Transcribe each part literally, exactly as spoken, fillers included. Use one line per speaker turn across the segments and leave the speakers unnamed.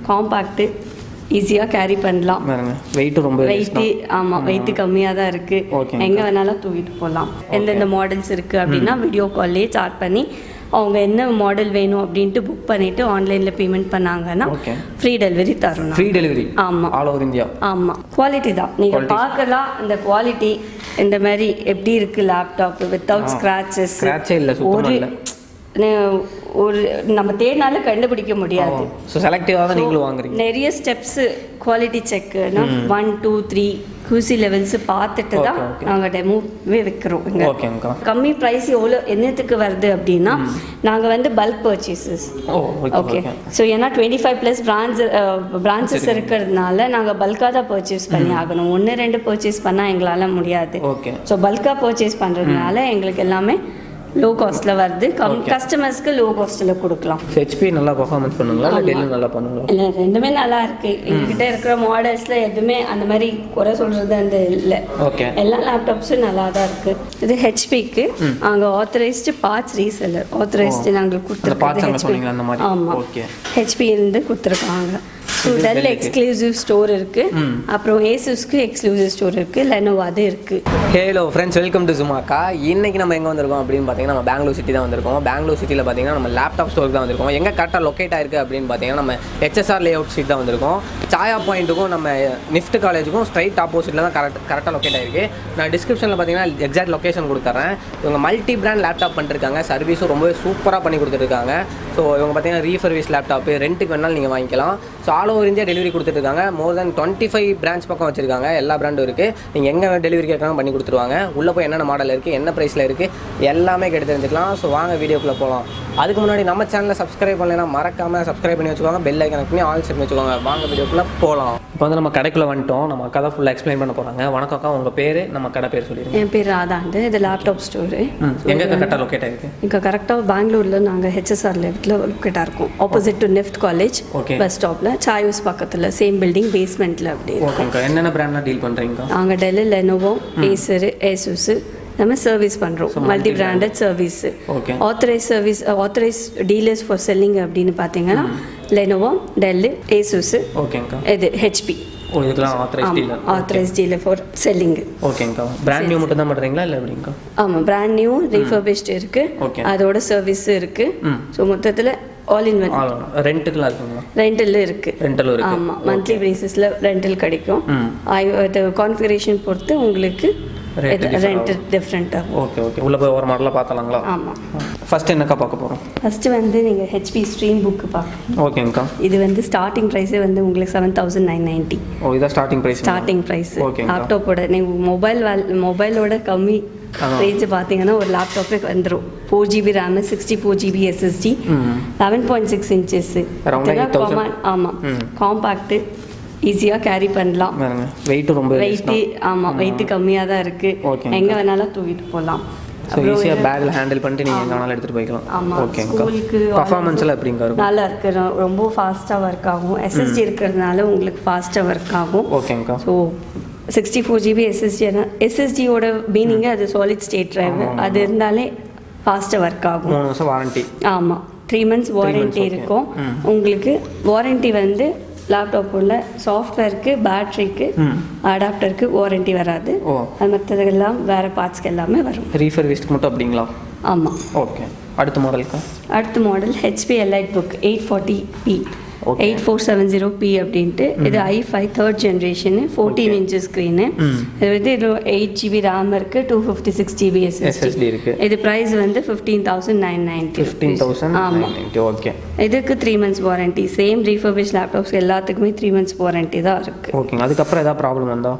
Compact ஈஸியா carry பண்ணலாம்
பாருங்க வெயிட் ரொம்ப
வெயிட் ஆமா வெயிட் கம்மியா தான் இருக்கு எங்க வேணாலும் தூக்கிட்டு போலாம் எந்தெந்த மாடல்ஸ் இருக்கு அப்படினா வீடியோ கால்லே சாட் பண்ணி அவங்க என்ன மாடல் வேணும் அப்படினு புக் பண்ணிட்டு ஆன்லைன்ல பேமெண்ட் பண்ணாங்கன்னா ஃப்ரீ டெலிவரி தரோம்
ஃப்ரீ டெலிவரி
ஆமா
ஆல் ஓவர் இந்தியா
ஆமா குவாலிட்டி தான் நீங்க பார்க்கலாம் அந்த குவாலிட்டி இந்த மாதிரி எப்படி இருக்கு லேப்டாப் வித்அவுட் ஸ்கிராச்சஸ்
ஸ்கிராட்ச் இல்ல சுத்தமா இல்ல
ஒரு நம்ம தேடினால கண்டுபிடிக்க முடியாது
சோ செலக்டிவா தான் நீங்க வாங்குறீங்க நிறைய
steps quality check one two three QC levels பார்த்துட்டு தான் நாங்க டெமோவே வைக்கிறோம்
ஓகேங்கா
கம்மி பிரைஸ் எவ்வளோ என்னத்துக்கு வருது அப்படின்னா நாங்க வந்து பல்க் பர்ச்சேசஸ் ஓகே ஸோ ஏன்னா twenty five plus branch branches இருக்கிறதுனால நாங்கள் பல்காக தான் பர்ச்சேஸ் பண்ணி ஆகணும் ஒன்று ரெண்டு பர்ச்சேஸ் பண்ணால் எங்களால் முடியாது
ஓகே
ஸோ பல்காக பர்ச்சேஸ் பண்ணுறதுனால எங்களுக்கு எல்லாமே லோ காஸ்ட்ல வருது கஸ்டமர்ஸ்க்கு லோ காஸ்ட்ல கொடுக்கலாம்
ஹெச்பி நல்லா பெர்ஃபார்மன்ஸ் பண்ணுங்களா இல்ல டெல் நல்லா பண்ணுங்களா
இல்ல ரெண்டுமே நல்லா இருக்கு என்கிட்ட இருக்கிற மாடல்ஸ்ல எதுமே அந்த மாதிரி குறை சொல்றது அந்த இல்ல
ஓகே
எல்லா லேப்டாப்ஸும் நல்லா தான் இருக்கு இது ஹெச்பிக்கு அங்க ஆத்தரைஸ்டு பார்ட்ஸ் ரீசெல்லர் ஆத்தரைஸ்டு நாங்க கொடுத்துருக்கோம்
அந்த மாதிரி
ஆமா ஓகே ஹெச்பி இருந்து கொடுத்துருக்காங்க ஸோ டெல் எக்ஸ்க்ளூசிவ் ஸ்டோர் இருக்கு அப்புறம் ஏசுஸ்க்கு எக்ஸ்க்ளூசிவ் ஸ்டோர் இருக்கு லெனோவோ அது இருக்கு
ஹலோ ஃப்ரெண்ட்ஸ் வெல்கம் டு சுமாக்கா இன்னைக்கு நம்ம எங்கே வந்திருக்கோம் அப்படின்னு பார்த்தீங்கன்னா நம்ம பெங்களூர் சிட்டி தான் வந்திருக்கோம் பெங்களூர் சிட்டியில் பார்த்தீங்கன்னா நம்ம லேப்டாப் ஸ்டோருக்கு தான் வந்திருக்கோம் எங்கே கரெக்டாக லொக்கேட் ஆயிருக்கு அப்படின்னு பார்த்தீங்கன்னா நம்ம ஹெச்எஸ்ஆர் லே அவுட் ஸ்ட்ரீட் தான் வந்திருக்கோம் சாயா பாயிண்ட்டுக்கும் நம்ம நிஃப்ட் காலேஜுக்கும் ஸ்ட்ரைட் ஆப்போசிட்டில் தான் கரெக்ட் கரெக்டாக லொக்கேட் ஆயிருக்கு நான் டிஸ்கிரிப்ஷனில் பார்த்தீங்கன்னா எக்ஸாக்ட் லொக்கேஷன் கொடுத்துறேன் இவங்க மல்டி பிராண்ட் லேப்டாப் பண்ணிருக்காங்க சர்வீஸும் ரொம்பவே சூப்பராக பண்ணி கொடுத்துருக்காங்க ஸோ இவங்க பார்த்தீங்கன்னா ரீசர்வீஸ் லேப்டாப்பு ரெண்ட்டுக்கு வேணாலும் நீங்கள் வாங்கிக்கலாம் so all over India delivery கொடுத்துருக்காங்க more than twenty five branch பக்கம் வச்சிருக்காங்க எல்லா பிராண்டும் இருக்குது நீங்கள் எங்கே டெலிவரி கேட்கலாம் பண்ணி கொடுத்துருவாங்க உள்ளே போய் என்னென்ன மாடல் இருக்குது என்ன ப்ரைஸில் இருக்குது எல்லாமே கேட்டு தெரிஞ்சுக்கலாம் ஸோ வாங்க வீடியோக்குள்ளே போகலாம் அதுக்கு முன்னாடி நம்ம சேனலில் சப்ஸ்கிரைப் பண்ணலைன்னா மறக்காமல் சப்ஸ்கிரைப் பண்ணி வச்சுக்கோங்க பெல் ஐக்கன் பண்ணி ஆல் செட் பண்ணி வச்சுக்கோங்க வாங்க வீடியோக்குள்ளே போகலாம் இப்போ வந்து நம்ம கடைக்குள்ளே வந்துட்டோம் நம்ம அக்கா தான் ஃபுல்லாக எக்ஸ்பிளைன் பண்ண போகிறாங்க வணக்கம் அக்கா உங்கள் பேர் நம்ம கடை பேர் சொல்லிடுங்க
என் பேர் ராதாண்டு இது லேப்டாப் ஸ்டோரு
எங்கே கரெக்டாக லொக்கேட் ஆகிருக்கு
இங்கே கரெக்டாக பெங்களூரில் நாங்கள் ஹெச்எஸ்ஆர் லெஃப்ட்டில் லொக்கேட்டாக இருக்கோம் opposite to NIFT college bus ஸ்டாப்பில் சாயோஸ் பக்கத்தில் சேம் பில்டிங் பேஸ்மெண்ட்டில் அப்படி
ஓகேங்கா என்னென்ன பிராண்ட்லாம் டீல் பண்ணுறீங்க
நாங்கள் டெல் லெனோவோ ஏசரு ஏசுஸ் நம்ம சர்வீஸ் பண்ணுறோம் multi branded service authorise service authorise dealers for selling அப்படின்னு பார்த்தீங்கன்னா லெனோவோ டெல் ஏசுஸ்
ஓகேங்கா இது
ஹெச்பி
ஓ இதெல்லாம் authorise dealer
authorise dealer for selling
ஓகேங்கா பிராண்ட் நியூ மட்டும் தான் பண்ணுறீங்களா இல்லை எப்படிங்கா
ஆமாம் பிராண்ட் நியூ ரீஃபர்பிஷ்ட் இருக்கு அதோட சர்வீஸ் இருக்கு ஸோ மொத்தத்தில் ஆல் இன் ஒன்
ரெண்டல்லாம் இருக்குங்களா
ரெண்டல் இருக்கு
ரெண்டல் இருக்கு
ஆமா மந்த்லி பேசிஸ்ல ரெண்டல் கிடைக்கும் அது கான்ஃபிகரேஷன் பொறுத்து உங்களுக்கு ரெண்ட் டிஃபரெண்ட் ஆகும்
ஓகே ஓகே உள்ள போய் ஒரு மாடலா பார்த்தலாங்களா
ஆமா
ஃபர்ஸ்ட் என்னக்கா பார்க்க போறோம்
ஃபர்ஸ்ட் வந்து நீங்க ஹெச்பி ஸ்ட்ரீம் புக் பார்க்கலாம்
ஓகேங்கா
இது வந்து ஸ்டார்டிங் பிரைஸ் வந்து உங்களுக்கு seven thousand nine hundred ninety
ஓ இது ஸ்டார்டிங் பிரைஸ்
ஸ்டார்டிங் பிரைஸ் லேப்டாப்போட நீங்க மொபைல் மொபைலோட கம்மி ரேஞ்ச் பார்த்தீங்கன்னா ஒரு லேப்டாப்பே வந்துடும் four GB RAM sixty four GB SSD eleven point six inches ஆமாம் காம்பாக்ட் ஈஸியாக கேரி பண்ணலாம்
வெயிட் ரொம்ப
வெயிட் ஆமாம் வெயிட் கம்மியாக தான் இருக்குது எங்கே வேணாலும் தூக்கிட்டு போகலாம்
ஸோ ஈஸியாக பேக்கில் ஹேண்டில் பண்ணிட்டு நீங்கள் எங்கே வேணாலும் எடுத்துகிட்டு போய்க்கலாம்
ஆமாம்
ஓகேங்க
ஸ்கூலுக்கு
பர்ஃபார்மன்ஸ்லாம் எப்படிங்க இருக்கும்
நல்லா இருக்கு ரொம்ப ஃபாஸ்ட்டாக ஒர்க் ஆகும் எஸ்எஸ்டி இருக்கிறதுனால உங்களுக்கு ஃபாஸ்ட்டாக ஒர்க் ஆகும்
ஓகேங்கா
so sixty four GB SSD எஸ்எஸ்டியோட மீனிங்கே அது சாலிட் ஸ்டேட் ட்ரைவ் அது இருந்தாலே ஃபாஸ்ட்டாக ஒர்க் ஆகும்
மூணு வருஷம் வாரண்டி
ஆமாம் த்ரீ மந்த்ஸ் வாரண்டி இருக்கும் உங்களுக்கு வாரண்டி வந்து லேப்டாப் உள்ள சாஃப்ட்வேருக்கு பேட்டரிக்கு அடாப்டருக்கு வாரண்டி வராது அது மற்றதெல்லாம் வேறு பார்ட்ஸ்க்கு எல்லாமே வரும்
ரீஃபர்பிஷ்ட் மட்டும் அப்படிங்களா
ஆமாம்
ஓகே அடுத்த மாடலுக்கா
அடுத்த model HP EliteBook eight forty P eight four seven zero P அப்படின்ட்டு இது ஐ five third generation fourteen inch screen இது வந்து இது எயிட் ஜிபி ரேம் இருக்குது two fifty six GB SSD
இருக்குது
இது ப்ரைஸ் வந்து fifteen thousand nine ninety
fifteen thousand ஆமாம் ஓகே
இதுக்கு three months warranty same refurbish laptops எல்லாத்துக்குமே த்ரீ மந்த்ஸ் வாரண்டி தான் இருக்குது
ஓகேங்க அதுக்கப்புறம் ஏதாவது ப்ராப்ளம் வந்தா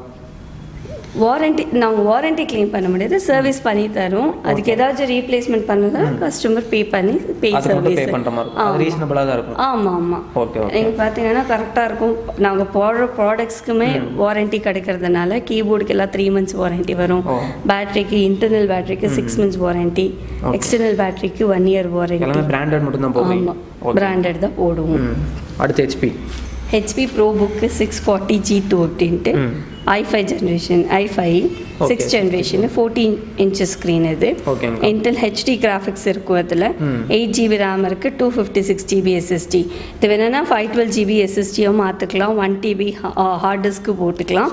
வாரண்டி நாங்கள் வாரண்டி கிளைம் பண்ண முடியாது சர்வீஸ் பண்ணி தரோம் அதுக்கு ஏதாச்சும் ரீப்ளேஸ்மெண்ட் பண்ணதா கஸ்டமர் பே பண்ணி பே சர்வீஸ்
ரீசனபிளாக தான் இருக்கும்
ஆமாம் ஆமாம்
ஓகே
நீங்கள் பார்த்தீங்கன்னா கரெக்டாக இருக்கும் நாங்கள் போடுற ப்ராடக்ட்ஸ்க்குமே வாரண்டி கிடைக்கிறதுனால கீபோர்டுக்கு எல்லாம் த்ரீ மந்த்ஸ் வாரண்டி வரும் பேட்டரிக்கு இன்டர்னல் பேட்டரிக்கு சிக்ஸ் மந்த்ஸ் வாரண்டி எக்ஸ்டர்னல் பேட்டரிக்கு ஒன் இயர் வாரண்டி
பிராண்டட் மட்டும் தான் போடுவோம்
ஆமாம் பிராண்டட் தான் போடுவோம்
அடுத்து HP
HP ProBook six forty G two அப்படின்ட்டு i five generation i five six generation fourteen inches screen இது. இன்டெல் ஹெச்டி கிராஃபிக்ஸ் இருக்கும் அதில். எயிட் ஜிபி ரேம் இருக்குது, two fifty six GB SSD. இது வேணும்னா ஃபைவ் டுவெல் ஜிபி எஸ்எஸ்டியோ மாற்றிக்கலாம், one TB heart disc போட்டுக்கலாம்.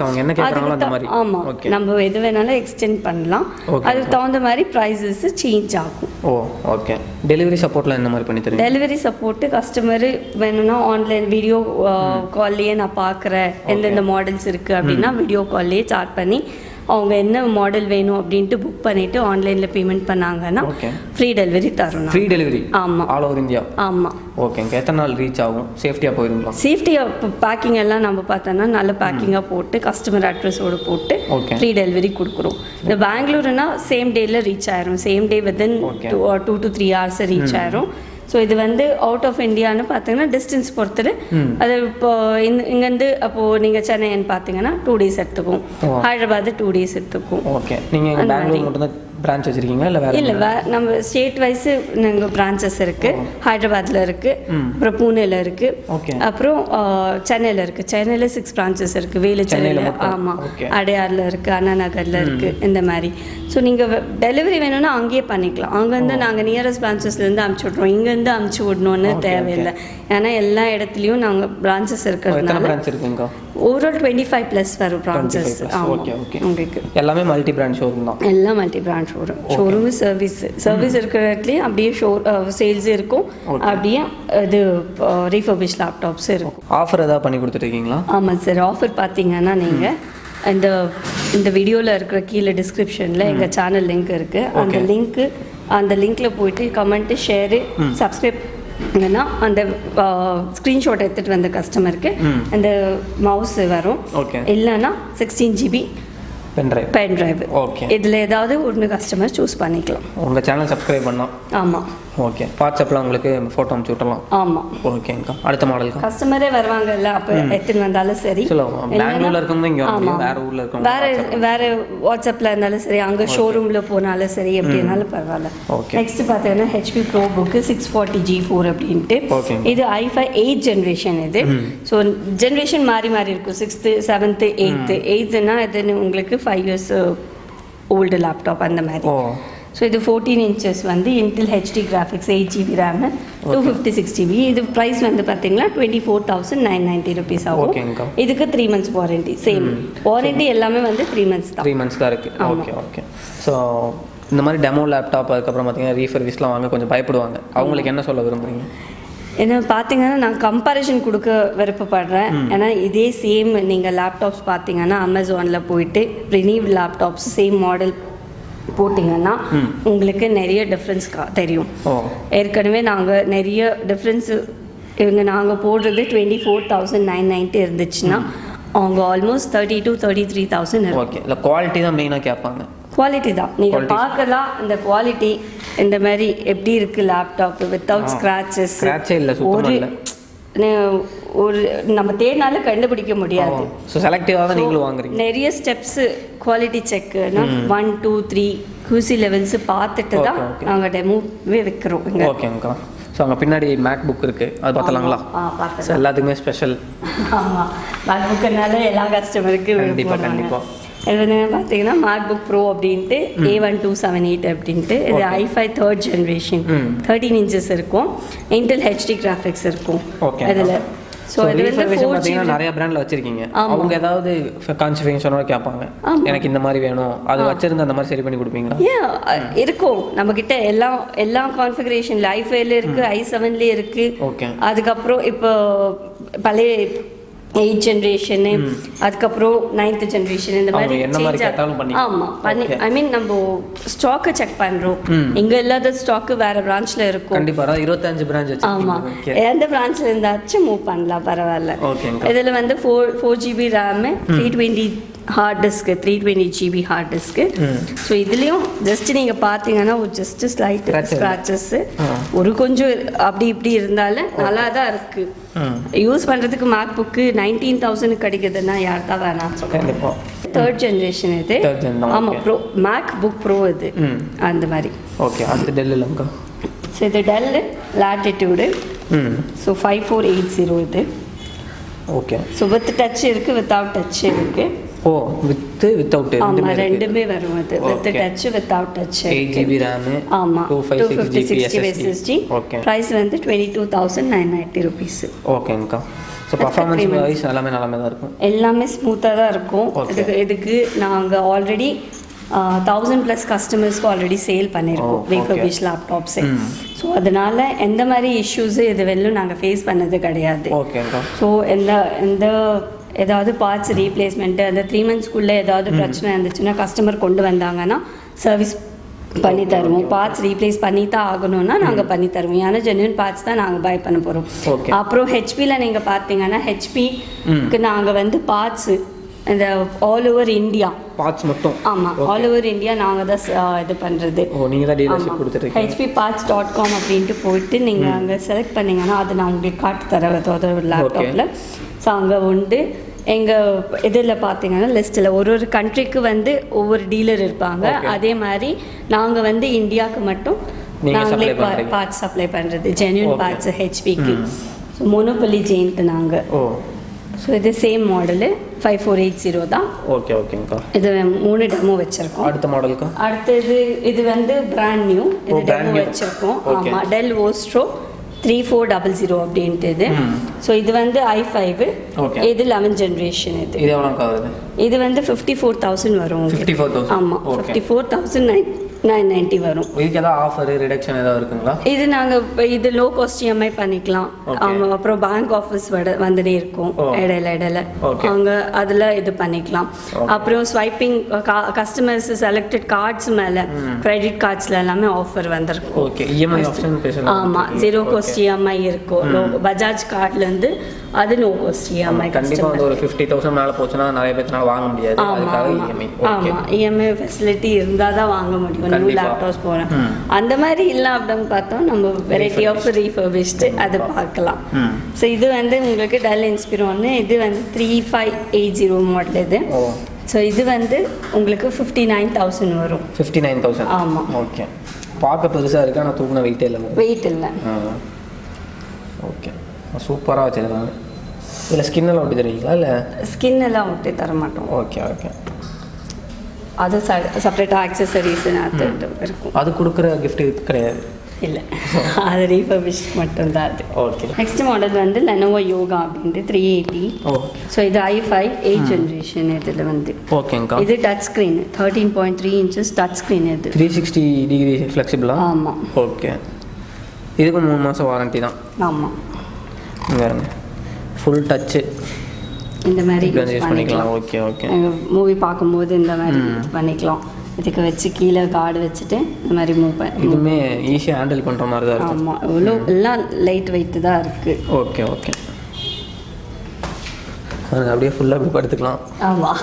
ஆமாம், நம்ம எது வேணாலும் எக்ஸ்டெண்ட் பண்ணலாம். அதுக்கு தகுந்த மாதிரி ப்ரைஸஸ் சேஞ்ச் ஆகும்.
ஓ ஓகே. டெலிவரி சப்போர்ட்லாம் என்ன மாதிரி பண்ணி தரீங்க? டெலிவரி
சப்போர்ட்டு கஸ்டமர் வேணும்னா ஆன்லைன் வீடியோ கால்லையே நான் பார்க்குறேன் எந்தெந்த மாடல்ஸ் இருக்குது அப்படின்னா வீடியோ கால்லையே சாட் பண்ணி அவங்க என்ன மாடல் வேணும் அப்படின்ட்டு புக் பண்ணிவிட்டு ஆன்லைனில் பேமெண்ட் பண்ணாங்கன்னா ஃப்ரீ டெலிவரி தரணும்.
Free delivery?
ஆமாம்,
ஆல் ஓவர் இந்தியா.
ஆமாம்.
ஓகேங்க. எத்தனை நாள் ரீச் ஆகும்? சேஃப்டியாக போயிருங்களா?
சேஃப்டியாக இப்போ பேக்கிங் எல்லாம் நம்ம பார்த்தோன்னா நல்ல பேக்கிங்காக போட்டு கஸ்டமர் அட்ரஸோடு போட்டு ஃப்ரீ டெலிவரி கொடுக்குறோம். இந்த பெங்களூருனா சேம் டேயில் ரீச் ஆயிரும். Same day within two two to three hours reach ஆயிரும். ஸோ இது வந்து அவுட் ஆஃப் இந்தியான்னு பார்த்தீங்கன்னா டிஸ்டன்ஸ் பொறுத்து அது இப்போ இந்த இங்கேருந்து அப்போது நீங்கள் சென்னைன்னு பார்த்தீங்கன்னா டூ டேஸ் எடுத்துக்கும், ஹைதராபாத் டூ டேஸ் எடுத்துக்கும்.
ஓகே. நீங்கள் பெங்களூர் மட்டும்தான் பிரான்ச் வச்சுருக்கீங்களா இல்லை வேறு?
இல்லை, வே நம்ம ஸ்டேட் வைஸு நாங்கள் பிரான்ச்சஸ் இருக்குது. ஹைதராபாத்தில் இருக்குது, அப்புறம் பூனேல இருக்குது, அப்புறம் சென்னையில் இருக்குது. சென்னையில் சிக்ஸ் பிரான்ச்சஸ் இருக்குது. வேலுச்சென்னையில், ஆமாம், அடையாரில் இருக்குது, அண்ணா நகரில் இருக்குது. இந்த மாதிரி ஸோ நீங்கள் டெலிவரி வேணும்னா அங்கேயே பண்ணிக்கலாம். அங்கேருந்து நாங்கள் நியரஸ்ட் பிரான்ச்சஸ்லேருந்து அனுப்பிச்சி விட்றோம். இங்கேருந்து அனுப்பிச்சி விடணுன்னு தேவையில்லை. ஏன்னா எல்லா இடத்துலையும் நாங்கள் பிரான்ச்சஸ் இருக்கிறதுனால ஓவரால் டுவெண்ட்டி ஃபைவ் ப்ளஸ் வரும் பிரான்ச்சஸ். உங்களுக்கு
எல்லாமே மல்டி பிராண்ட் ஷோரூம் தான்.
எல்லாம் multi brand showroom. Showroom service service இருக்கிற இடத்துலையும் அப்படியே ஷோ சேல்ஸ் இருக்கும், அப்படியே இது ரீஃபர்பிஷ் லேப்டாப்ஸ் இருக்கும்.
ஆஃபர் ஏதாவது பண்ணி கொடுத்துருக்கீங்களா?
ஆமாம் சார். ஆஃபர் பார்த்தீங்கன்னா நீங்கள் இந்த இந்த வீடியோவில் இருக்கிற கீழே டிஸ்கிரிப்ஷனில் எங்கள் சேனல் லிங்க் இருக்குது. அந்த லிங்க்கு அந்த லிங்க்கில் போயிட்டு கமெண்ட்டு, ஷேரு, சப்ஸ்கிரைப் இல்லைன்னா அந்த ஸ்க்ரீன்ஷாட் எடுத்துகிட்டு வந்த கஸ்டமருக்கு அந்த மவுஸ் வரும். இல்லைன்னா sixteen GB
pen drive
pen drive
okay.
இதில் ஏதாவது ஒன்று கஸ்டமர் சூஸ் பண்ணிக்கலாம்.
உங்கள் சேனல் சப்ஸ்கிரைப் பண்ணலாம்.
ஆமாம்.
ஓகே. வாட்ஸ்அப்பில் உங்களுக்கு ஃபோட்டோ அனுப்பிச்சி விட்டலாம்.
ஆமாம்.
ஓகேங்கக்கா. அடுத்த மாடல்
கஸ்டமரே வருவாங்கல்ல, அப்போ எடுத்துன்னு வந்தாலும் சரி.
பெங்களூரில் இருக்கவங்க இங்கே ஆமாம், வேறு ஊரில் இருக்கவங்க
வேறு வேறு வாட்ஸ்அப்பில் இருந்தாலும் சரி, அங்கே ஷோரூமில் போனாலும் சரி, எப்படினாலும் பரவாயில்ல.
ஓகே.
நெக்ஸ்ட் பார்த்தீங்கன்னா HP ProBook six forty G four அப்படின்ட்டு. இது ஐ ஃபைவ் எயிட் ஜென்ரேஷன். இது ஸோ ஜென்ரேஷன் மாறி மாறி இருக்கும். Sixth, seventh, eighth. எயித்துன்னா இது உங்களுக்கு ஃபைவ் இயர்ஸ் ஓல்டு லேப்டாப் அந்த மாதிரி. ஸோ இது ஃபோர்டீன் இன்ச்சஸ் வந்து Intel HD graphics, eight GB RAM, two fifty six GB. இது ப்ரைஸ் வந்து பார்த்தீங்கன்னா twenty four thousand nine ninety rupees ஆகும். இதுக்கு three months warranty. Same warranty எல்லாமே வந்து த்ரீ மந்த்ஸ் தான்.
த்ரீ மந்த்ஸ் தான் இருக்குது. Okay okay. ஸோ இந்த மாதிரி டெமோ லேப்டாப் அதுக்கப்புறம் பார்த்தீங்கன்னா ரீஃபர்பிஷ்லாம் வாங்க கொஞ்சம் பயப்படுவாங்க. அவங்களுக்கு என்ன சொல்ல விரும்புகிறீங்க?
ஏன்னா பார்த்தீங்கன்னா நான் கம்பேரிஷன் கொடுக்க விருப்பப்படுறேன். ஏன்னா இதே சேம் நீங்கள் லேப்டாப்ஸ் பார்த்தீங்கன்னா அமேசானில் போயிட்டு ரினிவ் லேப்டாப்ஸ் சேம் மாடல் போட்டிங்கன்னா உங்களுக்கு நிறைய டிஃப்ரென்ஸ் தெரியும். ஏற்கனவே நாங்கள் நிறைய டிஃப்ரென்ஸு இவங்க நாங்கள் போடுறது twenty four thousand nine ninety இருந்துச்சுன்னா அவங்க almost thirty two thirty three thousand.
Okay. இல்லை குவாலிட்டி தான் மெயினாக கேட்பாங்க.
குவாலிட்டி தான் நீங்கள் பார்க்கலாம். இந்த குவாலிட்டி இந்த மாதிரி எப்படி இருக்குது லேப்டாப் வித்தவுட் ஸ்க்ராச்சஸ். ஒரு ஒரு நம்ம தேடினாலும் கண்டுபிடிக்க முடியாது.
ஸோ செலக்டிவாக தான் நீங்களும் வாங்குறீங்க.
நிறைய ஸ்டெப்ஸு குவாலிட்டி செக்குனா one two three QC levels பார்த்துட்டு தான் நாங்கள் டெமோவே வைக்கிறோம்.
ஓகேங்கக்கா. ஸோ அங்கே பின்னாடி மேக் புக் இருக்குது, அது பார்த்தலாங்களா?
ஆ பார்த்து.
ஸோ எல்லாத்துக்குமே ஸ்பெஷல்.
ஆமாம், மேக் புக்குனால எல்லா கஸ்டமருக்கு
கண்டிப்பாக கண்டிப்பாக.
இது வந்து பார்த்தீங்கன்னா மார்க் புக் ப்ரோ அப்படின்ட்டு A one two seven eight அப்படின்ட்டு. இது ஐ five third generation, thirteen inches இருக்கும், இன்டெல் ஹெச்டி கிராஃபிக்ஸ் இருக்கும் இதில். ஸோ இது வந்து
பார்த்தீங்கன்னா நிறைய பிராண்டில் வச்சிருக்கீங்க. அவங்க ஏதாவது கான்ஃபிகரேஷனோட கேட்பாங்க, எனக்கு இந்த மாதிரி வேணும், அது வச்சிருந்து அந்த மாதிரி சரி பண்ணி கொடுப்பீங்களா?
ஏன் இருக்கும் நம்மக்கிட்ட எல்லா எல்லா கான்ஃபிகரேஷன்ல ஐ ஃபைவ்ல இருக்கு, ஐ செவன்லேயே இருக்கு.
ஓகே.
அதுக்கப்புறம் இப்போ பழைய எயிட் ஜென்ரேஷனு, அதுக்கப்புறம் நைன்த் ஜென்ரேஷன், இந்த மாதிரி ஆமாம் பண்ணி ஐ மீன் நம்ம ஸ்டாக்கை செக் பண்ணுறோம். இங்கே இல்லாத ஸ்டாக்கு வேறு பிரான்ச்சில் இருக்கும்.
கண்டிப்பாக இருபத்தஞ்சு பிரான்ச்.
ஆமாம், எந்த பிரான்ச்சில் இருந்தாச்சும் மூவ் பண்ணலாம், பரவாயில்ல. இதில் வந்து four four GB RAM, three twenty hard disk, three twenty GB hard disk. So இதுலேயும் ஜஸ்ட் நீங்கள் பார்த்தீங்கன்னா ஒரு ஜஸ்ட் ஸ்லைட் ஸ்க்ராச்சஸ்ஸு ஒரு கொஞ்சம் அப்படி இப்படி இருந்தாலும் நல்லா தான் இருக்குது. யூஸ் பண்ணுறதுக்கு மேக் புக்கு நைன்டீன் தௌசண்ட் கிடைக்குதுன்னா யார் தான் வேணாம். தேர்ட் ஜென்ரேஷன் இது. ஆமாம், ப்ரோ மேக் புக் ப்ரோ இது அந்த மாதிரி.
ஓகே. அடுத்து டெல் இல்லைங்கக்கா.
ஸோ இது Dell Latitude. So five four eight zero இது.
ஓகே.
ஸோ வித் டச் இருக்குது, வித்தவுட் டச் இருக்குது.
ஓ வித் வித்தவுட்
ஆமா ரெண்டுமே வரும் அது with touch without touch
eight G B RAM
ஆமா
two fifty-six G B
S S D price வந்து twenty-two thousand nine hundred ninety rupees
ஓகேங்கா ஸோ பர்ஃபார்மன்ஸ் வைஸ் எல்லாமே நல்லாமே தான் இருக்கும்
எல்லாமே ஸ்மூத்தாக தான் இருக்கும் இதுக்கு இதுக்கு நாங்கள் ஆல்ரெடி தௌசண்ட் ப்ளஸ் கஸ்டமர்ஸ்க்கு ஆல்ரெடி சேல் பண்ணியிருக்கோம் ரீஃபர்பிஷ் லேப்டாப்ஸு ஸோ அதனால் எந்த மாதிரி இஷ்யூஸு இது வெளிலும் நாங்கள் ஃபேஸ் பண்ணது கிடையாது
ஓகேங்கா
ஸோ எந்த எந்த ஏதாவது பார்ட்ஸ் ரீப்ளேஸ்மெண்ட்டு அந்த த்ரீ மந்த்ஸ்க்குள்ளே ஏதாவது பிரச்சனை இருந்துச்சுன்னா கஸ்டமர் கொண்டு வந்தாங்கன்னா சர்வீஸ் பண்ணி தருவோம் பார்ட்ஸ் ரீப்ளேஸ் பண்ணி தான் ஆகணும்னா நாங்கள் பண்ணி தருவோம் ஏன்னா ஜென்யூன் பார்ட்ஸ் தான் நாங்கள் பை பண்ண போகிறோம் அப்புறம் ஹெச்பியில் நீங்கள் பார்த்தீங்கன்னா ஹெச்பிக்கு நாங்கள் வந்து பார்ட்ஸு இந்த ஆல் ஓவர் இந்தியா
பார்ட்ஸ் மட்டும்
ஆமாம் ஆல் ஓவர் இந்தியா நாங்கள் தான் இது பண்ணுறது ஹெச்பி பார்ட்ஸ் டாட் காம் அப்படின்ட்டு போயிட்டு நீங்கள் அங்கே செலக்ட் பண்ணிங்கன்னா அது நான் உங்களுக்கு காட்டு தரேன் ஒரு லேப்டாப்பில் ஸோ அங்கே வந்து எங்கள் இதில் பார்த்தீங்கன்னா லிஸ்ட்டில் ஒரு ஒரு கண்ட்ரிக்கு வந்து ஒவ்வொரு டீலர் இருப்பாங்க அதே மாதிரி நாங்கள் வந்து இந்தியாவுக்கு மட்டும் நாங்களே பார்ட்ஸ் சப்ளை பண்ணுறது ஜென்யூன் பார்ட்ஸ் ஹெச்பிக்கு ஸோ மோனோபொலி ஜெயின்ட்டு நாங்கள் ஸோ இது same model five four eight zero தான்
ஓகே ஓகேங்கக்கா
இது மூணு டெமோ வச்சுருக்கோம்
அடுத்த மாடலுக்கு
அடுத்தது இது வந்து பிராண்ட் நியூ இது டெமோ வச்சுருக்கோம் ஆமாம் Dell Vostro three four double zero அப்படின்ட்டு இது ஸோ இது வந்து ஐ ஃபைவ் இது லெவன் ஜென்ரேஷன் இது
இது எவ்வளோ வருது
இது வந்து ஃபிஃப்டி ஃபோர் தௌசண்ட் வரும்
ஃபிஃப்டி ஃபோர் தௌசண்ட்
ஆமாம் fifty four thousand nine nine ninety வரும்
இதுக்கு ஏதாவது ஆஃபர் ரிடக்ஷன் ஏதாவது இருக்குங்களா
இது நாங்கள் இது லோ காஸ்ட் இஎம்ஐ பண்ணிக்கலாம் ஆமாம் அப்புறம் பேங்க் ஆஃபீஸ் வட வந்துட்டே இருக்கும் இடையில இடையில அவங்க அதில் இது பண்ணிக்கலாம் அப்புறம் ஸ்வைப்பிங் கஸ்டமர்ஸ் செலக்டட் கார்ட்ஸ் மேலே கிரெடிட் கார்ட்ஸில் எல்லாமே ஆஃபர் வந்திருக்கும்
ஓகே இஎம்ஐ ஆப்ஷன்
ஆமாம் ஜீரோ காஸ்ட் இஎம்ஐ இருக்கும் லோ பஜாஜ் கார்ட்லேருந்து அது நோ காஸ்ட் இஎம்ஐ
கண்டிப்பாக வந்து ஒரு ஃபிஃப்டி தௌசண்ட் மேலே போச்சுன்னா நிறைய பேர்னால வாங்க முடியாது அதுக்காக இஎம்ஐ
ஆமாம் இஎம்ஐ ஃபெசிலிட்டி இருந்தால் தான் வாங்க முடியும் நியூ லேப்டாப்ஸ் போகிறேன் அந்த மாதிரி இல்லை அப்படின்னு பார்த்தோம் நம்ம வெரைட்டி ஆஃப் ரீஃபர்பிஷ்டு அது பார்க்கலாம் ஸோ இது வந்து உங்களுக்கு டெல் இன்ஸ்பிரோன்னு இது வந்து three five eight zero model இது ஸோ இது வந்து உங்களுக்கு ஃபிஃப்டி நைன் தௌசண்ட் வரும்
ஃபிஃப்டி நைன் தௌசண்ட்
ஆமாம்
ஓகே பார்க்க பெருசாக இருக்கு ஆனால் தூக்குன வெயிட்டே இல்லை
வெயிட் இல்லை
ஓகே சூப்பராக வச்சுருக்காங்க இதில் ஸ்கின் எல்லாம் ஒட்டி தருவீங்களா இல்லை
ஸ்கின் எல்லாம் ஒட்டி தர மாட்டோம்
ஓகே ஓகே
அது செப்பரேட்டாக ஆக்சசரிஸ் இருக்கும்
அது கொடுக்குற கிஃப்ட் கிடையாது
இல்லை அது ரீஃபர்பிஷ் மட்டும்தான் அது
ஓகே
நெக்ஸ்ட் மாடல் வந்து Lenovo யோகா அப்படின்ட்டு த்ரீ எயிட்டி
ஓ
ஸோ இது ஐ ஃபைவ் எயிட் ஜென்ரேஷன் இதில் வந்து
ஓகேங்கா
இது touch screen thirteen point three inches touch screen இது
த்ரீ சிக்ஸ்டி டிகிரி ஃப்ளெக்சிபிளா
ஆமாம்
ஓகே இதுக்கு மூணு மாதம் வாரண்ட்டி தான்
ஆமாம்
வேறுங்க ஃபுல் டச்சு
இந்த மாதிரி
யூஸ் பண்ணிக்கலாம் ஓகே ஓகே
மூவி பார்க்கும்போது இந்த மாதிரி யூஸ் பண்ணிக்கலாம் இதுக்கு வச்சு கீழே கார்டு வச்சுட்டு இந்த மாதிரி மூவ் பண்ணி
இதுவுமே ஈஸியாக ஹேண்டில் பண்ணுற மாதிரி தான் இருக்குது
ஆமாம் இவ்வளோ எல்லாம் லைட் வெயிட்டு தான் இருக்குது
ஓகே ஓகே அது அப்படியே ஃபுல்லாக அப்படி படுத்துக்கலாம்
ஆமாம்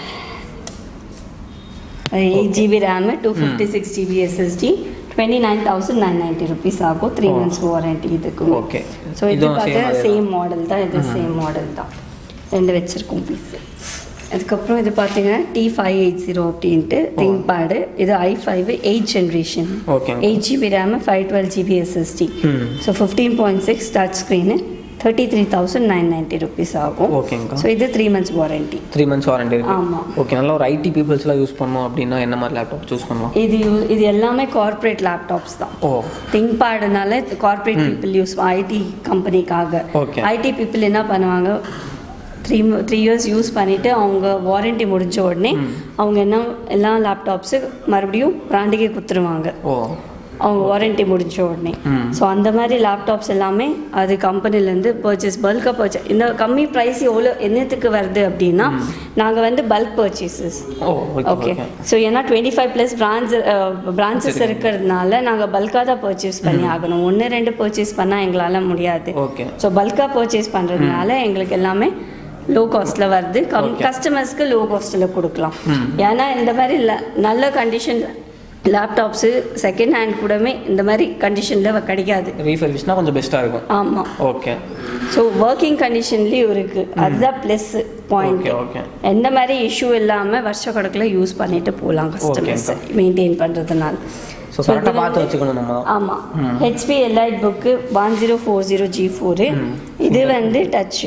eight GB RAM two fifty six GB SSD twenty nine thousand nine ninety rupees ஆகும் த்ரீ மந்த்ஸ் வாரண்ட்டி இதுக்கு
ஓகே
ஸோ இது பார்க்க சேம் மாடல் தான் இது சேம் மாடல் தான் ரெண்டு வச்சுருக்கோம் பீஸு அதுக்கப்புறம் இது பார்த்தீங்கன்னா டி ஃபைவ் எயிட் ஜீரோ அப்படின்ட்டு திங்க் பேடு இது ஐ five eight generation eight GB RAM five twelve GB SSD so fifteen point six touch screen thirty three thousand nine ninety rupees ஆகும்
ஓகேங்க
ஸோ இது three months warranty
three months warranty இருக்கு
ஆமாம்
okay நல்லா ஒரு ID பீப்புள்ஸ்லாம் use பண்ணோம் அப்படின்னா என்ன மாதிரி லேப்டாப் சூஸ் பண்ணலாம்
இது இது எல்லாமே கார்ப்பரேட் லேப்டாப்ஸ் தான்
ஓ
திங்க் பேடுனால கார்ப்பரேட் பீப்புள் யூஸ் ஐடி கம்பெனிக்காக
ஓகே
ஐடி பீப்புள் என்ன பண்ணுவாங்க த்ரீ த்ரீ இயர்ஸ் யூஸ் பண்ணிவிட்டு அவங்க வாரண்ட்டி முடிஞ்ச உடனே அவங்க என்ன எல்லா லேப்டாப்ஸு மறுபடியும் பிராண்டுக்கே கொடுத்துருவாங்க
ஓ
அவங்க வாரண்ட்டி முடிஞ்ச உடனே ஸோ அந்த மாதிரி லேப்டாப்ஸ் எல்லாமே அது கம்பெனிலேருந்து பர்ச்சேஸ் பல்காக பர்ச்சேஸ் இந்த கம்மி ப்ரைஸ் எவ்வளோ என்னத்துக்கு வருது அப்படின்னா நாங்கள் வந்து பல்க் பர்ச்சேசஸ் ஓகே ஸோ ஏன்னா twenty five plus branch branches இருக்கிறதுனால நாங்கள் பல்காக தான் பர்ச்சேஸ் பண்ணி ஆகணும் ஒன்று ரெண்டு பர்ச்சேஸ் பண்ணால் எங்களால் முடியாது
ஓகே
ஸோ பல்காக பர்ச்சேஸ் பண்ணுறதுனால எங்களுக்கு எல்லாமே லோ காஸ்ட்டில் வருது கம் கஸ்டமர்ஸ்க்கு லோ காஸ்ட்டில் கொடுக்கலாம் ஏன்னா இந்த மாதிரி நல்ல கண்டிஷன் லேப்டாப்ஸு செகண்ட் ஹேண்ட் கூடமே இந்த மாதிரி கண்டிஷனில் கிடைக்காது
ரீஃபர்பிஷ்னா கொஞ்சம் பெஸ்ட்டாக இருக்கும்
ஆமாம்
ஓகே
ஸோ ஒர்க்கிங் கண்டிஷன்லேயும் இருக்குது அதுதான் ப்ளஸ் பாயிண்ட்
ஓகே
எந்த மாதிரி இஷ்யூ இல்லாமல் வருஷ கணக்கில் யூஸ் பண்ணிட்டு போகலாம் கஸ்டமர்ஸ் மெயின்டைன் பண்ணுறதுனால
ஸோ கரெக்டாக பார்த்து வச்சுக்கணும் நம்ம
ஆமாம் HP EliteBook one zero four zero G four இது வந்து டச்சு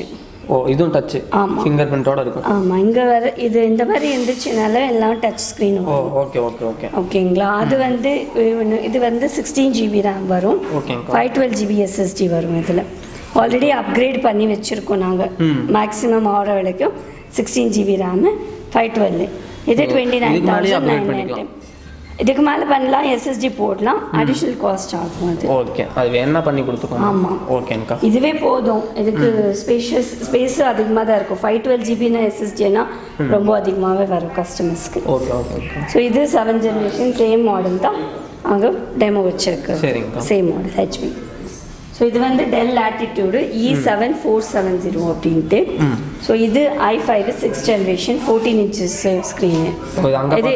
ஓ இதுவும் டச் ஃபிங்கர் பிரிண்டோட இருக்கும்.
ஆமாம், இங்கே வர இது இந்த மாதிரி இருந்துச்சுனால எல்லாம் டச் ஸ்க்ரீன்
ஓ ஓகே ஓகே ஓகே
ஓகேங்களா. அது வந்து இது வந்து சிக்ஸ்டீன் ஜிபி ரேம் வரும், ஃபைவ் டுவெல் ஜிபி எஸ்எஸ்டி வரும். இதில் ஆல்ரெடி அப்கிரேட் பண்ணி வச்சுருக்கோம் நாங்கள், மேக்ஸிமம் ஆகிற வரைக்கும் sixteen GB RAM five twelve. இது twenty nine thousand nine ninety. இதுக்கு மேலே பண்ணலாம், எஸ்எஸ்டி போடலாம், அடிஷ்னல் காஸ்ட் ஆகும். அது
ஓகே, அது வேணா பண்ணி கொடுத்துக்கோங்க.
ஆமாம்
ஓகேங்கக்கா,
இதுவே போதும். இதுக்கு ஸ்பேஷியஸ் ஸ்பேஸும் அதிகமாக தான் இருக்கும். ஃபைவ் டுவெல் ஜிபினா எஸ்எஸ்டினா ரொம்ப அதிகமாகவே வரும் கஸ்டமர்ஸ்க்கு.
Okay okay okay.
ஸோ இது செவன் ஜென்ரேஷன் சேம் மாடல் தான் அங்கே டெமோ வச்சுருக்கு.
சரிங்க,
சேம் மாடல் ஹெச்பி. ஸோ இது வந்து Dell Latitude E seven four seven zero அப்படின்ட்டு. ஸோ இது ஐ five six generation fourteen inches screen. இது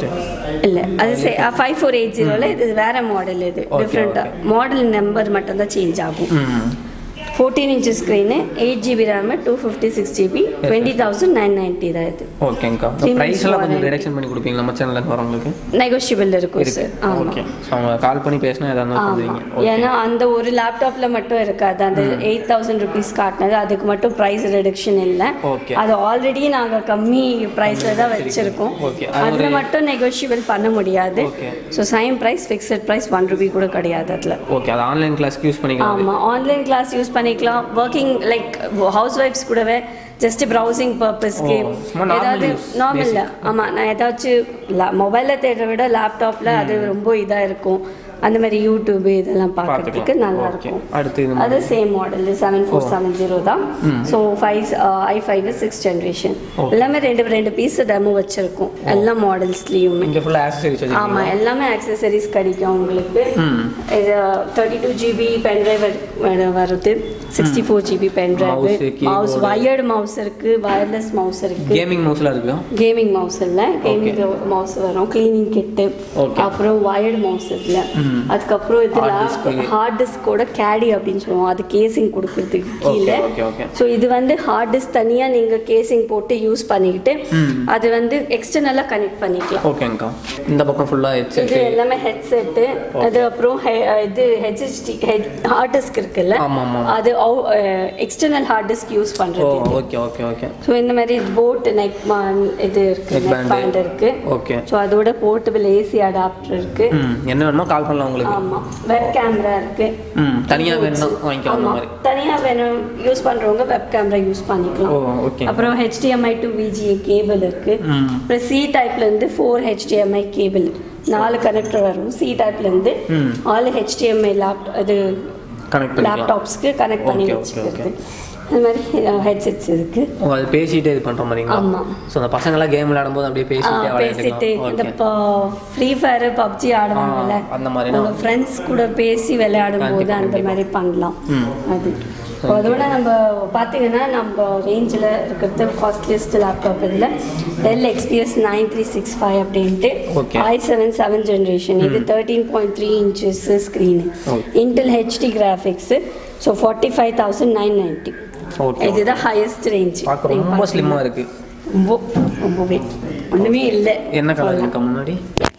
இல்லை, அது ஃபைவ் ஃபோர் எயிட் ஜீரோவில் இது வேறு மாடல். இது டிஃப்ரெண்ட்டாக மாடல் நம்பர் மட்டும்தான் சேஞ்ச் ஆகும். Fourteen inch screen, eight GB RAM, two fifty six GB, twenty thousand nine ninety தான் இது.
ஓகேங்கா, ப்ரைஸ் எல்லாம் கொஞ்சம் ரிடக்ஷன் பண்ணி கொடுப்பீங்களா நம்ம சேனலுக்கு வரவங்களுக்கு?
நெகோஷியபிள் இருக்கும் சார்.
ஓகே, அவங்க கால் பண்ணி பேசினா ஏதாவது பண்ணுவீங்க?
ஏன்னா அந்த ஒரு லேப்டாப்பில் மட்டும் இருக்காது, அந்த எயிட் தௌசண்ட் ருபீஸ் காட்டினது அதுக்கு மட்டும் ப்ரைஸ் ரிடக்ஷன் இல்லை. அது ஆல்ரெடி நாங்கள் கம்மி ப்ரைஸில் தான் வச்சுருக்கோம், அதில் மட்டும் நெகோஷியபிள் பண்ண முடியாது. So same price, fixed price, one rupee கூட கிடையாது அதில்.
ஓகே, அது ஆன்லைன் கிளாஸ்க்கு யூஸ் பண்ணிக்கலாம்.
ஆமாம், ஆன்லைன் கிளாஸ் யூஸ் பண்ணிக்கலாம். ஒர்க்கிங் லைக் ஹவுஸ் ஒய்ஃப்ஸ் கூடவே ஜஸ்ட் ப்ரௌசிங் பர்பஸ்க்கு ஏதாவது நார்மலில். ஆமாம், நான் ஏதாச்சும் மொபைலில் தேடுற விட லேப்டாப்பில் அது ரொம்ப இதாக இருக்கும். அந்த மாதிரி யூடியூபு இதெல்லாம் பார்க்கறதுக்கு நல்லா இருக்கும். அது same model seven four seven zero தான். So five I five six generation எல்லாமே ரெண்டு ரெண்டு பீஸ் டெமோ வச்சிருக்கோம் எல்லா மாடல்ஸ்லேயுமே. ஆமாம், எல்லாமே ஆக்சசரிஸ் கிடைக்கும் உங்களுக்கு. இது தேர்ட்டி டூ ஜிபி பென்ட்ரைவ் வருது, sixty four GB pendrive, mouse wired mouse இருக்கு, வயர்லெஸ் மவுஸ் இருக்கு,
கேமிங் மவுஸ்ல இருக்கு.
கேமிங் மவுஸ் இல்லை, கேமிங் மவுஸ் வரும், கிளீனிங் கிட்டு, அப்புறம் வயர்டு மவுஸ் இல்லை. அதுக்கப்புறம் இதில் ஹார்ட் டிஸ்கோட கேடி அப்படின்னு சொல்லுவோம், அது கேசிங் கொடுக்கறதுக்கு கீழே. ஸோ இது வந்து ஹார்ட் டிஸ்க் தனியாக நீங்கள் கேசிங் போட்டு யூஸ் பண்ணிக்கிட்டு அது வந்து எக்ஸ்டர்னலாக கனெக்ட் பண்ணிக்கலாம்.
ஓகேங்கா, இந்த பக்கம் ஃபுல்லாக ஹெட்செட், இது
எல்லாமே ஹெட்செட்டு. அது அப்புறம் இது ஹெச்ஹெச்டி ஹார்ட் டிஸ்க் இருக்குல்ல, அது எக்ஸ்டர்னல் ஹார்ட் டிஸ்க் யூஸ் பண்ணுறது.
Okay okay okay.
ஸோ இந்த மாதிரி போட் நெக் இது இருக்கு, நெக் பேண்ட் இருக்கு.
ஓகே.
ஸோ அதோட போர்ட்டபிள் ஏசி அடாப்டர் இருக்கு.
என்ன வேணுமோ கால் பண்ணலாம் உங்களுக்கு.
ஆமா, வெப் கேமரா இருக்கு.
ம், தனியா வேணும் வாங்கிக்கலாம். அந்த மாதிரி
தனியா வேணும் யூஸ் பண்றவங்க வெப் கேமரா யூஸ் பண்ணிக்கலாம்.
Oh okay.
அப்புறம் H D M I to V G A cable இருக்கு. அப்புறம் C டைப்ல இருந்து four H D M I cable, நாலு கனெக்டர் வரும். C டைப்ல இருந்து all H D M I laptop அது கனெக்ட் லேப்டாப்ஸ்க்கு கனெக்ட் பண்ணி வச்சிருக்கு. அந்த மாதிரி ஹெட்செட்ஸ் இருக்கு.
ஓ, அது பேசிட்டே இது பண்ற மாதிரிங்களா?
ஆமா.
சோ அந்த பசங்க எல்லாம் கேம் விளையாடும்போது அப்படியே பேசிட்டே
பேசிட்டே இந்த ஃப்ரீ ஃபயர் பப்ஜி ஆடுவாங்கல்ல, அந்த மாதிரி நம்ம ஃப்ரெண்ட்ஸ் கூட பேசி விளையாடும்போது அந்த மாதிரி பண்ணலாம். அது அதோட நம்ம பார்த்தீங்கன்னா நம்ம ரேஞ்சில் இருக்கிறது காஸ்ட்லியஸ்ட் லேப்டாப் இதில் Dell XPS nine three six five அப்படின்ட்டு ஐ செவன் செவன் ஜென்ரேஷன். இது thirteen point three inches screen, Intel HD graphics. So forty five thousand nine ninety. இதுதான் ஹையஸ்ட் ரேஞ்ச்.
ரொம்ப ஸ்லிம்மாக இருக்கு,
ரொம்ப ரொம்பவே ஒன்றுமே இல்லை.
என்ன கலர் இருக்கு முன்னாடி?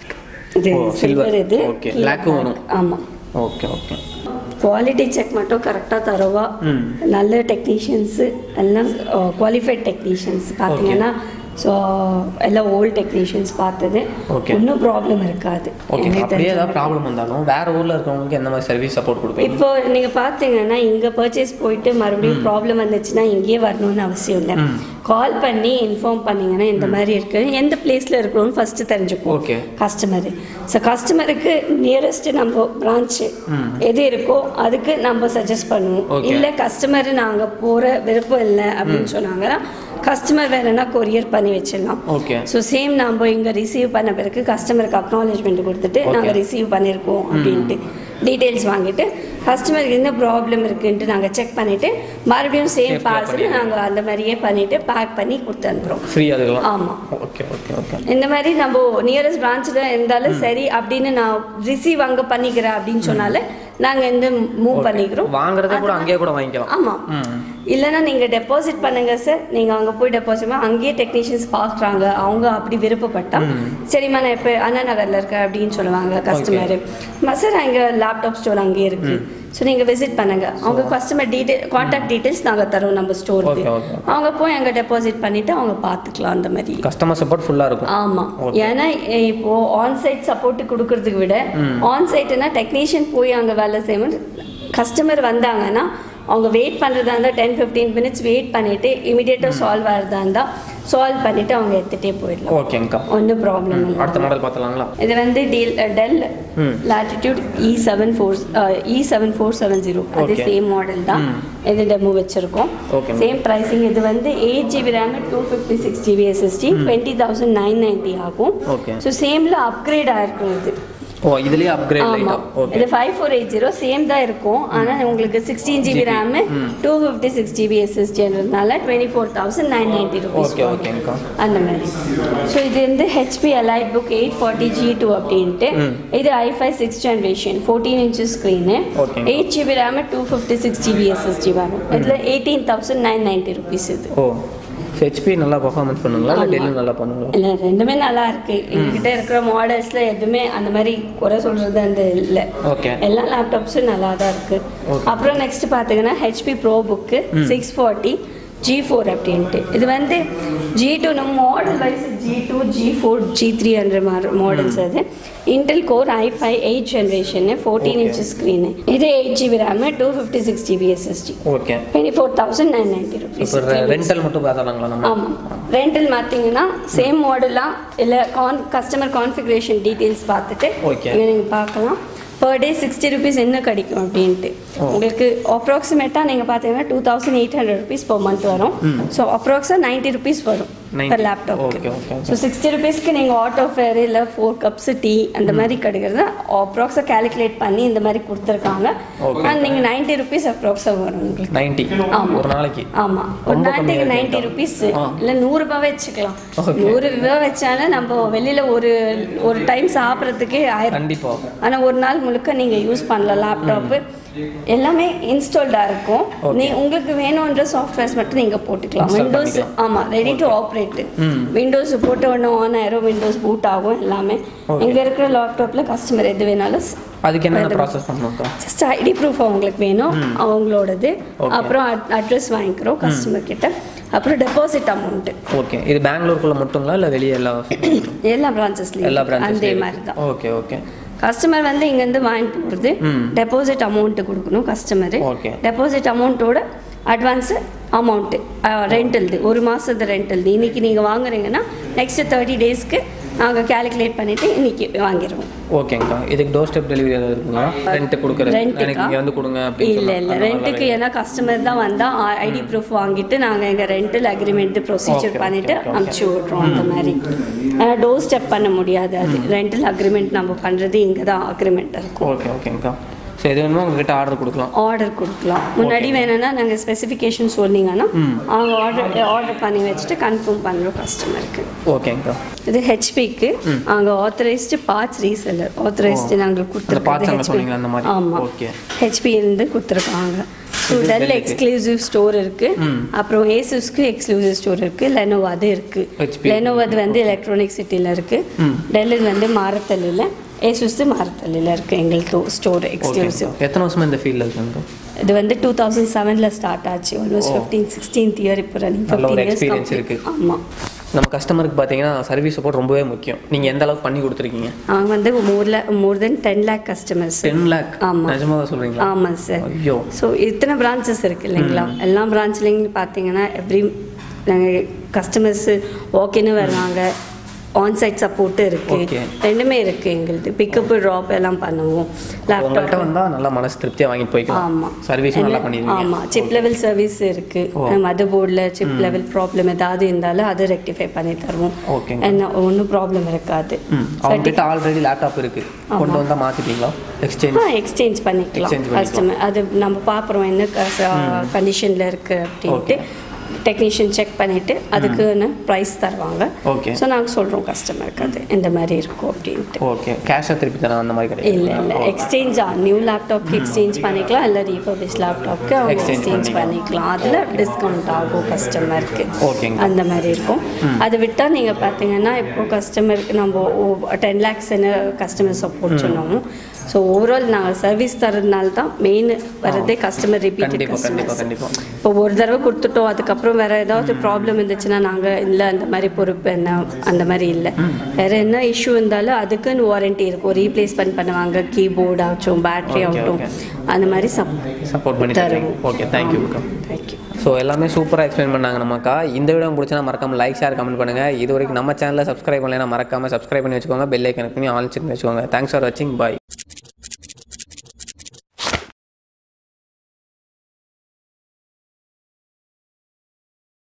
இது சில்வர், இது
பிளாக் வரும்.
ஆமாம்.
Okay okay.
குவாலிட்டி செக் மட்டும் கரெக்டாக தரவா, நல்ல டெக்னீஷியன்ஸு எல்லாம் குவாலிஃபைட் டெக்னீஷியன்ஸ் பார்த்தீங்கன்னா ஸோ எல்லாம் ஓல்டு டெக்னீஷியன்ஸ் பார்த்தது ஒன்றும் ப்ராப்ளம் இருக்காது.
ஏதாவது ப்ராப்ளம் வந்தாலும் வேற ஊரில் இருக்கவங்களுக்கு எந்த மாதிரி சர்வீஸ் சப்போர்ட் கொடுப்பீங்க?
இப்போ நீங்கள் பார்த்தீங்கன்னா இங்கே பர்ச்சேஸ் போயிட்டு மறுபடியும் ப்ராப்ளம் வந்துச்சுன்னா இங்கேயே வரணும்னு அவசியம் இல்லை. கால் பண்ணி இன்ஃபார்ம் பண்ணிங்கன்னா இந்த மாதிரி இருக்குது, எந்த பிளேஸில் இருக்கிறோன்னு ஃபஸ்ட்டு தெரிஞ்சுப்போம்
ஓகே
கஸ்டமரு. ஸோ கஸ்டமருக்கு நியரஸ்ட்டு நம்ம பிரான்ச்சு எது இருக்கோ அதுக்கு நம்ம சஜஸ்ட் பண்ணுவோம். இல்லை கஸ்டமரு நாங்கள் போகிற விருப்பம் இல்லை அப்படின்னு சொன்னாங்கன்னா கஸ்டமர் வேணும்னா கொரியர் பண்ணி வச்சிடலாம்.
ஓகே.
ஸோ சேம் நம்ம இங்கே ரிசீவ் பண்ண பிறகு கஸ்டமருக்கு அக்னாலேஜ்மெண்ட் கொடுத்துட்டு நாங்கள் ரிசீவ் பண்ணியிருக்கோம் அப்படின்ட்டு டீட்டெயில்ஸ் வாங்கிட்டு கஸ்டமருக்கு என்ன ப்ராப்ளம் இருக்குன்ட்டு நாங்கள் செக் பண்ணிவிட்டு மறுபடியும் சேம் பார்சல் நாங்கள் அந்த மாதிரியே பண்ணிவிட்டு பேக் பண்ணி கொடுத்து அனுப்புகிறோம்.
ஃப்ரீயாக?
ஆமாம்.
Okay okay okay.
இந்த மாதிரி நம்ம நியரஸ்ட் பிரான்ச்சில் இருந்தாலும் சரி அப்படின்னு நான் ரிசீவ் அங்கே பண்ணிக்கிறேன் அப்படின்னு சொன்னாலும் நாங்கள் இந்த மூவ் பண்ணிக்கிறோம்.
வாங்குறத கூட அங்கேயே கூட வாங்கிக்கலாம்.
ஆமாம். இல்லைன்னா நீங்கள் டெபாசிட் பண்ணுங்க சார், நீங்கள் அங்கே போய் டெபாசிட் அங்கேயே டெக்னீஷியன்ஸ் பார்க்குறாங்க, அவங்க அப்படி விருப்பப்பட்டா சரிம்மா நான் இப்போ அண்ணா நகரில் இருக்கேன் அப்படின்னு சொல்லுவாங்க கஸ்டமரு. சார் அங்கே லேப் லேப்டாப் ஸ்டோர் அங்கே இருக்குது. ஸோ நீங்கள் விசிட் பண்ணுங்கள். அவங்க கஸ்டமர் டீட்டெயில் கான்டாக்ட் டீட்டெயில்ஸ் நாங்கள் தரோம் நம்ம ஸ்டோருக்கு. அவங்க போய் அங்கே டெபாசிட் பண்ணிவிட்டு அவங்க பார்த்துக்கலாம். அந்த மாதிரி
கஸ்டமர் சப்போர்ட் ஃபுல்லாக இருக்கும்.
ஆமாம், ஏன்னா இப்போது ஆன்சைட் சப்போர்ட்டு கொடுக்கறதுக்கு விட ஆன்சைட்னா டெக்னீஷியன் போய் அங்கே வேலை செய்யணும். கஸ்டமர் வந்தாங்கன்னா அவங்க வெயிட் பண்ணுறதா இருந்தால் டென் ஃபிஃப்டீன் மினிட்ஸ் வெயிட் பண்ணிவிட்டு இமீடியட்டாக சால்வ் ஆகிறதா இருந்தால் சால்வ் பண்ணிவிட்டு அவங்க எடுத்துகிட்டே போயிடலாம்.
ஓகேங்கக்கா,
ஒன்றும் ப்ராப்ளம் இல்லை.
அடுத்த மாடல் பார்த்துலாங்களா? இது
வந்து Dell Dell Latitude E seven four E seven four seven zero அது சேம் மாடல் தான். இது டெமோ வச்சுருக்கோம். Same pricing. இது வந்து eight GB RAM two fifty six GB SSD twenty thousand nine ninety ஆகும். ஸோ சேமில் அப்கிரேட் ஆகிருக்கும். இது
ஓ இதுலயே அப்கிரேட் லைட்டா. ஓகே, இது
five four eight zero same தான் இருக்கும். ஆனா உங்களுக்கு sixteen GB RAM two fifty six GB எஸ்எஸ்டின்றதுனால twenty four thousand nine ninety rupees.
Okay ஓகேங்கா, அந்த
மாதிரி. ஸோ இது வந்து HP EliteBook eight forty G two அப்படின்ட்டு. இது ஐ five six generation fourteen inches screen, eight GB RAM two fifty six GB SSD வரும். இதில் eighteen thousand nine ninety rupees. இது
ஓ ஹெச்பி நல்லா பர்ஃபார்மன்ஸ் பண்ணுங்களா இல்லை டெல் நல்லா பண்ணுங்களா?
இல்லை, ரெண்டுமே நல்லா இருக்கு. எங்ககிட்ட இருக்கிற மாடல்ஸ்ல எதுவுமே அந்த மாதிரி குறை சொல்றது அந்த இல்லை.
ஓகே,
எல்லா லேப்டாப்ஸும் நல்லா தான் இருக்கு. அப்புறம் நெக்ஸ்ட் பார்த்தீங்கன்னா HP ProBook six forty G four அப்படின்ட்டு. இது வந்து ஜி டூ நம்ம model wise G two G four G three என்ற மாடல்ஸ். அது Intel core I five eight generation fourteen inch screen. இது eight GB RAM two fifty six GB SSD.
Okay,
twenty four thousand nine ninety rupees.
Rental மட்டும் பார்த்தாங்களா நம்ம?
ஆமாம், rental பார்த்தீங்கன்னா same மாடலாக இல்லை கான் கஸ்டமர் கான்ஃபிகரேஷன் டீட்டெயில்ஸ் பார்த்துட்டு நீங்கள் பார்க்கலாம். பர் டே சிக்ஸ்டி ருபீஸ் என்ன கிடைக்கும் அப்படின்ட்டு. உங்களுக்கு அப்ராக்சிமேட்டாக நீங்கள் பார்த்தீங்கன்னா two thousand eight hundred rupees per month வரும். ஸோ அப்ராக்ஸாக நைன்ட்டி ருபீஸ் வரும் பர் லேப்டாப்க்கு. ஸோ சிக்ஸ்டி ருபீஸ்க்கு நீங்கள் ஆட்டோ ஃபேர் இல்லை ஃபோர் கப்ஸ் டீ அந்த மாதிரி கிடைக்கிறது அப்ராக்ஸாக கேல்குலேட் பண்ணி இந்த மாதிரி கொடுத்துருக்காங்க. அண்ட் நீங்கள் நைன்ட்டி ருபீஸ் அப்ராக்ஸாக வரும் உங்களுக்கு.
நைன்ட்டி ஆமாம் ஒரு நாளைக்கு.
ஆமாம், ஒரு நாளைக்கு நைன்ட்டி ருபீஸ் இல்லை நூறுரூபா வச்சுக்கலாம். நூறு ரூபா வச்சாலும் நம்ம வெளியில் ஒரு ஒரு டைம் சாப்பிட்றதுக்கே ஆயிரம்.
கண்டிப்பாக.
ஆனால் ஒரு நாள் முழுக்க நீங்கள் யூஸ் பண்ணலாம். லேப்டாப்பு எல்லாமே இன்ஸ்டால்டாக இருக்கும். நீ உங்களுக்கு வேணுன்ற சாஃப்ட்வேர்ஸ் மட்டும் நீங்கள் போட்டுக்கலாம். விண்டோஸ் ஆமாம் ரெடி டு ஆப்ரேட். விண்டோஸ் போட்டு ஒன்று ஆன் ஆயிரும், விண்டோஸ் பூட் ஆகும் எல்லாமே. இங்கே இருக்கிற லேப்டாப்பில் கஸ்டமர் எது வேணாலும்
அதுக்கு என்ன ப்ராசஸ் பண்ணுவோம்?
ஜஸ்ட் ஐடி ப்ரூஃப் அவங்களுக்கு வேணும், அவங்களோடது. அப்புறம் அட்ரஸ் வாங்கிக்கிறோம் கஸ்டமர் கிட்ட. அப்புறம் டெபாசிட் அமௌண்ட்டு.
ஓகே, இது பெங்களூருக்குள்ள மட்டுங்களா இல்லை வெளியே எல்லா
எல்லா பிரான்ச்சஸ்லையும்
எல்லா பிரான்ச்சஸ்
அதே மாதிரி தான்.
Okay okay.
கஸ்டமர் வந்து இங்கேருந்து வாங்கிட்டு போகிறது டெபாசிட் அமௌண்ட்டு கொடுக்கணும் கஸ்டமரு. டெபாசிட் அமௌண்ட்டோட அட்வான்ஸு அமௌண்ட்டு ரெண்டல்து ஒரு மாதத்து ரெண்டல்து. இன்றைக்கி நீங்கள் வாங்குறீங்கன்னா நெக்ஸ்ட்டு தேர்ட்டி டேஸ்க்கு நாங்கள் கேல்குலேட் பண்ணிவிட்டு இன்றைக்கி வாங்கிடுவோம்.
ஓகேங்கக்கா. இதுக்கு டோர் ஸ்டெப் டெலிவரி ஏதாவது இருக்குங்களா? ரெண்ட் கொடுக்குறது
ரெண்ட்டுக்கு
வந்து கொடுங்க அப்படி
இல்லை இல்லை ரெண்ட்டுக்கு. ஏன்னா கஸ்டமர் தான் வந்தால் ஐடி ப்ரூஃப் வாங்கிட்டு நாங்கள் எங்கள் ரெண்டல் அக்ரிமெண்ட் ப்ரொசீஜர் பண்ணிவிட்டு அனுப்பிச்சி விட்றோம். அந்த மாதிரி. ஆனால் டோர் ஸ்டெப் பண்ண முடியாது. அது ரெண்டல் அக்ரிமெண்ட் நம்ம பண்ணுறது இங்கே தான் அக்ரிமெண்ட் இருக்கும்.
ஓகே ஓகேங்கக்கா. ஸோ எது வேணுமோ உங்ககிட்ட ஆர்டர் கொடுக்கலாம்.
ஆர்டர் கொடுக்கலாம். முன்னாடி வேணும்னா நாங்கள் ஸ்பெசிஃபிகேஷன் சொன்னீங்கன்னா அவங்க ஆர்டர் ஆர்டர் பண்ணி வச்சுட்டு கன்ஃபார்ம் பண்ணுறோம் கஸ்டமருக்கு.
ஓகேங்கக்கா.
இது ஹெச்பிக்கு அங்கே ஆத்தரைஸ்டு பார்ட்ஸ் ரீசெல்லர் ஆத்தரைஸ்டு நாங்கள் கொடுத்துருக்கோம். ஆமாம், ஹெச்பி இருந்து கொடுத்துருக்காங்க. ஸோ டெல் எக்ஸ்க்ளூசிவ் ஸ்டோர் இருக்குது. அப்புறம் ஏசுஸ்க்கு எக்ஸ்க்ளூசிவ் ஸ்டோர் இருக்குது. லெனோவோ அது இருக்குது. லெனோவோ அது வந்து எலக்ட்ரானிக் சிட்டியில் இருக்குது. டெல் வந்து மாரத்தல்லில், ஏசுஸ் மாரத்தல்லில் இருக்குது எங்களுக்கு ஸ்டோர் எக்ஸ்க்ளூசிவ்.
எத்தனை வருஷமா இந்த ஃபீல்டில் இருக்குங்க?
இது வந்து டூ தௌசண்ட் செவனில் ஸ்டார்ட் ஆச்சு. ஆல்மோஸ்ட் ஃபிஃப்டீன் சிக்ஸ்டீன்த் இயர் இப்போ ரன்னிங். ஃபிஃப்டீன் இயர்ஸ் இருக்குது. ஆமாம்.
நம்ம கஸ்டமருக்கு பார்த்தீங்கன்னா சர்வீஸ் சப்போர்ட் ரொம்பவே முக்கியம். நீங்கள் எந்த அளவுக்கு பண்ணி கொடுத்துருக்கீங்க?
அவங்க வந்து more more then ten lakh customers.
Ten lakh ஆமாம் நிஜமாக சொல்கிறீங்களா?
ஆமாம் சார். ஐயோ, ஸோ இத்தனை பிரான்ச்சஸ் இருக்குது இல்லைங்களா? எல்லா பிரான்ச்லேயும் பார்த்தீங்கன்னா எவ்ரி நாங்கள் கஸ்டமர்ஸு ஓகேன்னு வர்றாங்க. ஆன்சைட் சப்போர்ட்டு இருக்குது. ரெண்டுமே இருக்குது எங்களுக்கு. பிக்கப்பு ட்ராப் எல்லாம் பண்ணுவோம். லேப்டாப்
வந்தால் நல்லா மனசு திருப்தியாக வாங்கிட்டு போய்க்கலாம்.
ஆமாம்,
சர்வீஸ் நல்லா பண்ணிடுவோம்.
ஆமாம், சிப் லெவல் சர்வீஸ் இருக்குது. மதர் போர்டில் சிப் லெவல் ப்ராப்ளம் ஏதாவது இருந்தாலும் அதை ரெக்டிஃபை பண்ணி தருவோம்.
ஓகே,
என்ன ஒன்றும் ப்ராப்ளம் இருக்காது.
அவங்ககிட்ட ஆல்ரெடி லேப்டாப் இருக்குது, கொண்டு வந்தால் மாற்றிட்டீங்களா? எக்ஸ்சேஞ்ச்
ஆ எக்ஸ்சேஞ்ச் பண்ணிக்கலாம் கஸ்டமர். அது நம்ம பார்க்குறோம் என்ன கண்டிஷனில் இருக்குது அப்படின்ட்டு. டெக்னீஷியன் செக் பண்ணிவிட்டு அதுக்குன்னு ப்ரைஸ் தருவாங்க.
ஓகே,
ஸோ நாங்கள் சொல்கிறோம் கஸ்டமருக்கு அது இந்த மாதிரி இருக்கும் அப்படின்ட்டு.
ஓகே, கேஷாக திருப்பி தரேன் அந்த மாதிரி கிடையாது?
இல்லை இல்லை, எக்ஸ்சேஞ்சா நியூ லேப்டாப்க்கு எக்ஸ்சேஞ்ச் பண்ணிக்கலாம். இல்லை ரீஃபர்பிஷ் லேப்டாப்க்கு அவங்க எக்ஸ்சேஞ்ச் பண்ணிக்கலாம். அதில் டிஸ்கவுண்ட் ஆகும் கஸ்டமருக்கு.
ஓகே,
அந்த மாதிரி இருக்கும். அதை விட்டால் நீங்கள் பார்த்தீங்கன்னா இப்போ கஸ்டமருக்கு நம்ம டென் லேக்ஸ் என்ன கஸ்டமர் சப்போர்ட் சொன்னோம். ஸோ ஓவரால் நாங்கள் சர்வீஸ் தரதுனால தான் மெயின் வரதே கஸ்டமர் ரிப்பீட்டட் கஸ்டமர்ஸ். இப்போ ஒரு தடவை கொடுத்துட்டோம், அதுக்கப்புறம் வேறு ஏதாவது ப்ராப்ளம் இருந்துச்சுன்னா நாங்கள் இல்லை அந்த மாதிரி பொறுப்பு என்ன அந்த மாதிரி இல்லை. வேறு என்ன இஷ்யூ இருந்தாலும் அதுக்குன்னு வாரண்ட்டி இருக்கும், ரீப்ளேஸ்மெண்ட் பண்ணுவாங்க, கீபோர்டு ஆகட்டும் பேட்ரி ஆகட்டும் அந்த மாதிரி
சப்போர்ட் பண்ணி தருவோம். Okay, thank you
thank you.
ஸோ எல்லாமே சூப்பராக எக்ஸ்பிளைன் பண்ணாங்க நமக்கா. இந்த வீடியோ பிடிச்சா மறக்காமல் லைக் ஷேர் கமெண்ட் பண்ணுங்கள். இது வரைக்கும் நம்ம சேனலில் சப்ஸ்கிரைப் பண்ணலைன்னா மறக்காமல் சப்ஸ்கிரைப் பண்ணி வச்சுக்கோங்க, பெல் ஐக்கன் பண்ணி ஆல் செக் பண்ணி வச்சுக்கோங்க. தேங்க்ஸ் ஃபார் வாட்சிங், பாய்.